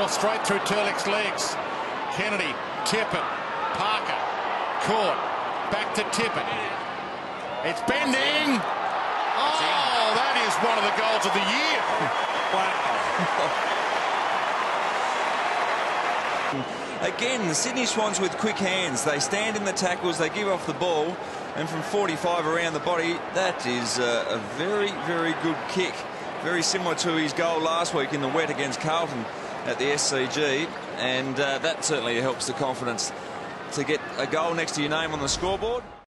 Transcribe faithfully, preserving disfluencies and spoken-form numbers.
ball straight through Turlick's legs. Kennedy, Tippett, Parker, caught, back to Tippett. It's bending. Oh, that is one of the goals of the year. Wow. Again, the Sydney Swans with quick hands. They stand in the tackles, they give off the ball, and from forty-five around the body, that is a, a very, very good kick. Very similar to his goal last week in the wet against Carlton at the S C G, and uh, that certainly helps the confidence to get a goal next to your name on the scoreboard.